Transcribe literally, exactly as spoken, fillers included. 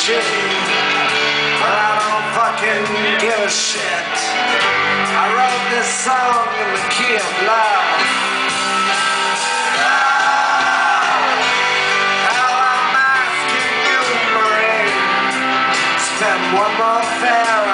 shitty, but I don't fucking give a shit. I wrote this song in the key of love. Oh, how I'm asking you, Marie, spend one more fair